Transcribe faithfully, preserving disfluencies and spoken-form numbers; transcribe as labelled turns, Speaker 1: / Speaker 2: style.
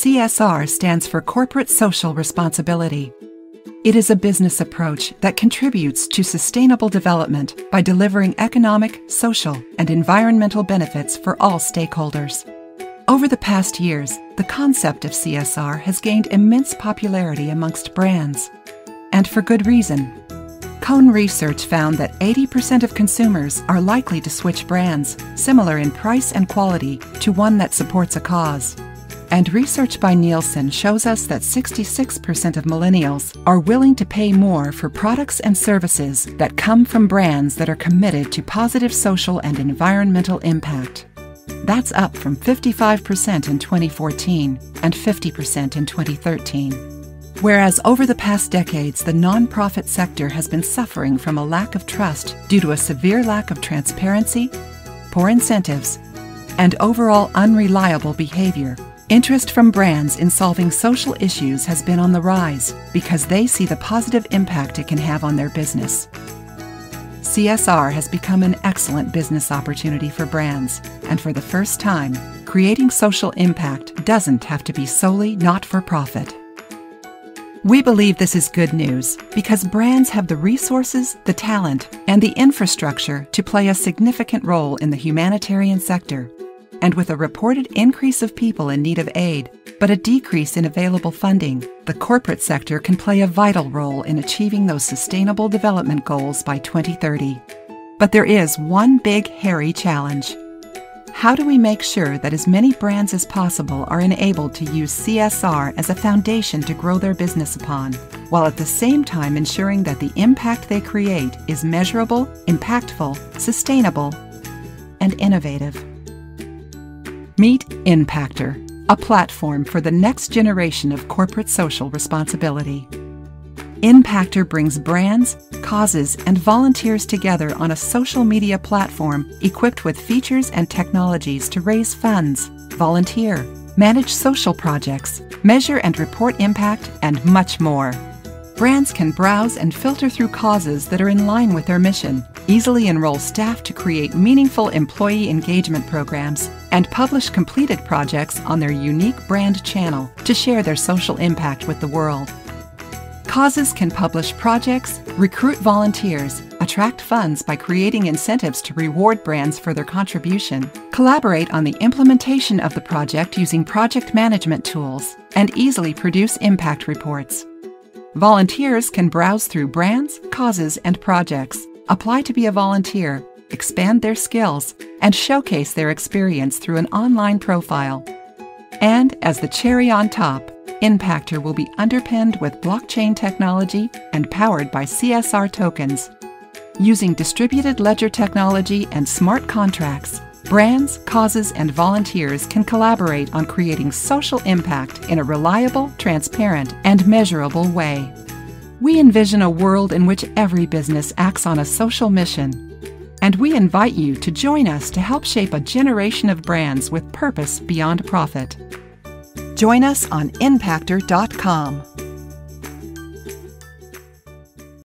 Speaker 1: C S R stands for Corporate Social Responsibility. It is a business approach that contributes to sustainable development by delivering economic, social, and environmental benefits for all stakeholders. Over the past years, the concept of C S R has gained immense popularity amongst brands. And for good reason. Cone Research found that eighty percent of consumers are likely to switch brands, similar in price and quality, to one that supports a cause. And research by Nielsen shows us that sixty-six percent of millennials are willing to pay more for products and services that come from brands that are committed to positive social and environmental impact. That's up from fifty-five percent in twenty fourteen and fifty percent in twenty thirteen. Whereas over the past decades, the nonprofit sector has been suffering from a lack of trust due to a severe lack of transparency, poor incentives, and overall unreliable behavior. Interest from brands in solving social issues has been on the rise because they see the positive impact it can have on their business. C S R has become an excellent business opportunity for brands, and for the first time, creating social impact doesn't have to be solely not-for-profit. We believe this is good news because brands have the resources, the talent, and the infrastructure to play a significant role in the humanitarian sector. And with a reported increase of people in need of aid, but a decrease in available funding, the corporate sector can play a vital role in achieving those sustainable development goals by twenty thirty. But there is one big, hairy challenge. How do we make sure that as many brands as possible are enabled to use C S R as a foundation to grow their business upon, while at the same time ensuring that the impact they create is measurable, impactful, sustainable, and innovative? Meet Impactor, a platform for the next generation of corporate social responsibility. Impactor brings brands, causes, and volunteers together on a social media platform equipped with features and technologies to raise funds, volunteer, manage social projects, measure and report impact, and much more. Brands can browse and filter through causes that are in line with their mission, easily enroll staff to create meaningful employee engagement programs, and publish completed projects on their unique brand channel to share their social impact with the world. Causes can publish projects, recruit volunteers, attract funds by creating incentives to reward brands for their contribution, collaborate on the implementation of the project using project management tools, and easily produce impact reports. Volunteers can browse through brands, causes, and projects, apply to be a volunteer, expand their skills, and showcase their experience through an online profile. And as the cherry on top, Impactor will be underpinned with blockchain technology and powered by C S R tokens. Using distributed ledger technology and smart contracts, brands, causes, and volunteers can collaborate on creating social impact in a reliable, transparent, and measurable way. We envision a world in which every business acts on a social mission, and we invite you to join us to help shape a generation of brands with purpose beyond profit. Join us on impactor dot com.